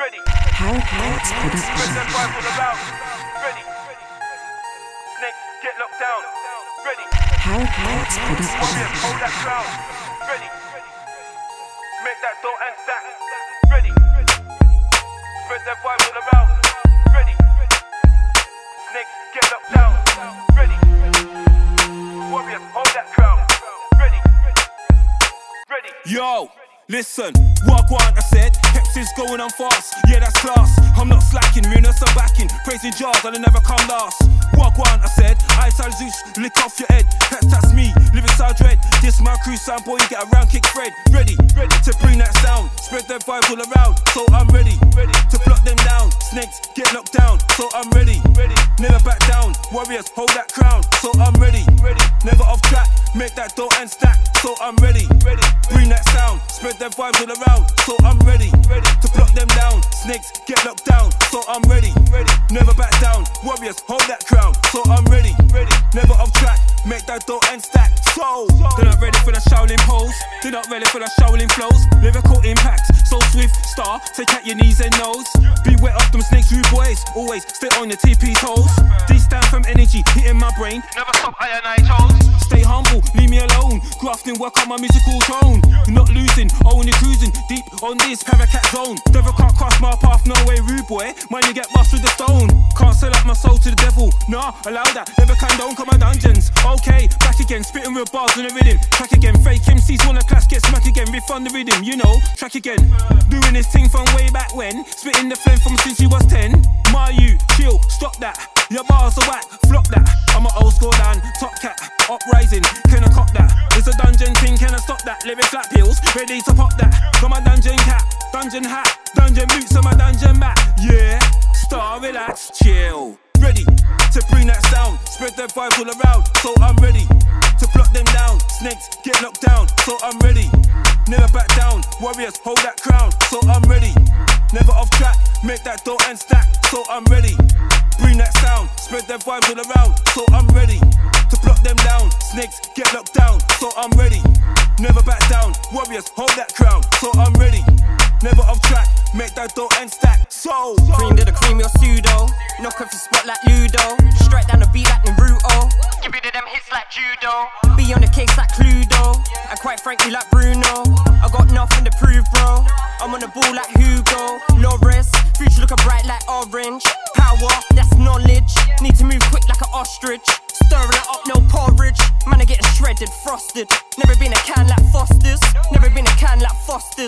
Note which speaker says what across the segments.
Speaker 1: Ready.
Speaker 2: Parapax Production.
Speaker 1: Spread them vibes all around. Ready. Snakes, get locked down. Ready.
Speaker 2: Parapax Production.
Speaker 1: Warriors, hold that ground. Ready. Make that door and stack. Ready. Spread them vibes all around. Ready. Snakes, get locked down. Ready. Warriors, hold that ground. Ready. Ready.
Speaker 3: Yo, listen, walk one, I said. Pepsi's going on fast, yeah, that's class. I'm not slacking, ruinous I'm backing. Praising jars, I'll never come last. Walk one, I said. Eyeside Zeus, lick off your head. That's me, live inside dread. This my crew sound, boy, you get around, kick Fred. Ready to bring that sound. Spread their vibes all around, so I'm ready to block them down. Snakes, get locked down, so I'm ready. Never back down, warriors, hold that crown, so I'm ready. Never off track, make that dough and stack, so I'm ready. Bring that sound, spread their vibes all around, so I'm ready to block them down. Snakes, get locked down, so I'm ready. Never back down, warriors, hold that crown, so I'm ready. Never off track, make that dough and stack, so they're not ready for the Shaolin pose, they're not ready for the Shaolin flows. Lyrical impact, so swift, star, take out your knees and nose. Beware of them snakes, rude boys, always stay on your TP toes. D stand from energy, hitting my brain,
Speaker 1: Never stop iron I toes.
Speaker 3: stay humble, leave me alone. Grafting, work on my musical tone. Not losing, only cruising deep on this Paracat zone. Devil can't cross my path, no way, rude boy. Mind you get bust with the stone. Can't sell out my soul to the devil. Nah, allow that, never condone, come my dungeons. Okay, back again, spitting real bars on the rhythm. Track again, fake MCs wanna clash, get smack again. Riff on the rhythm, you know, track again. Doing this thing from way back when. Spitting the flame from since you was 10. You chill, stop that. Your bars are whack, flop that. I'm an old school dan, top cat, uprising, can I cop that? It's a dungeon thing, can I stop that? Lyrics like pills, ready to pop that. Got my dungeon cap, dungeon hat, dungeon boots on my dungeon mat. Yeah, star, relax, chill. Ready to bring that sound, spread their vibes all around, so I'm ready to block them down. Snakes, get locked down, so I'm ready. Never back down, warriors, hold that crown, so I'm ready. Never off track, make that dough and stack, so I'm ready. Bring that sound, spread their vibes all around, so I'm ready to block them down. Snakes, get locked down, so I'm ready. Never back down, warriors, hold that crown, so I'm ready. Never off track, make that dough and stack, so
Speaker 4: Cream to the cream, you're pseudo. Knock off your spot like Ludo. Straight down the beat like Naruto. Give you to them hits like judo. Be on the case like Cluedo. And quite frankly like Bruno. I got nothing to prove, bro. I'm on the ball like Hugo Loris. Future looking bright like orange. Power, that's knowledge. Need to move quick like an ostrich. Stirring it up, no porridge. Man, I getting shredded, frosted. Never been a can like Foster's. Never been a can like Foster's.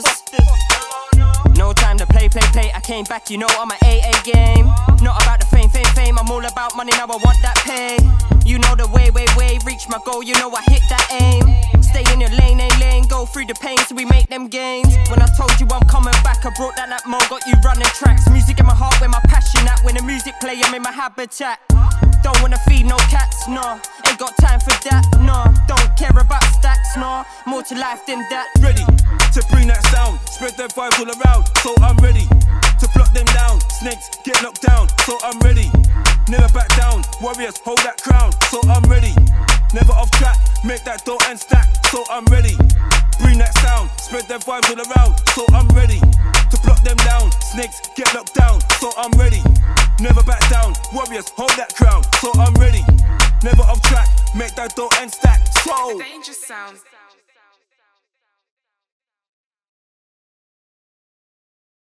Speaker 4: No time to play. I came back, you know I'm an AA game. Not about the fame. I'm all about money, now I want that pay. You know the way. Reach my goal, you know I hit that aim. Stay in your lane. Go through the pain so we make them gains. When I told you I'm coming back, I brought that mo, got you running tracks. Music in my heart, where my passion at. When the music play, I'm in my habitat. Don't wanna feed no cats, nah. Ain't got time for that, nah. Don't care about stats, nah. More to life than that.
Speaker 3: ready to bring that sound, spread their vibes all around, so I'm ready to block them down. Snakes, get knocked down, so I'm ready. Never back down, warriors, hold that crown, so I'm ready. Never off track, make that dough and stack, so I'm ready. Bring that sound, spread their vibes all around, so I'm ready to block them down. Snakes, get knocked down, so I'm ready. Never back down, warriors, hold that crown, so I'm ready. Never off track, make that dough and stack, so
Speaker 5: Danger sounds.